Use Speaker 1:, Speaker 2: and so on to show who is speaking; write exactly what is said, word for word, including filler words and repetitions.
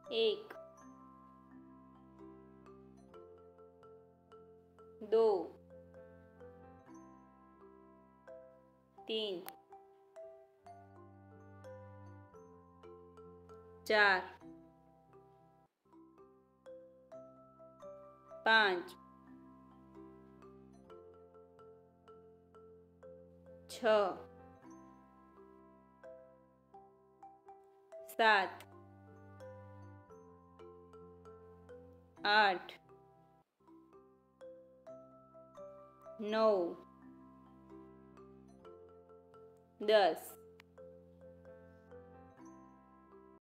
Speaker 1: एक, दो, तीन, चार, पाँच, छ, सात, आठ, नौ, दस।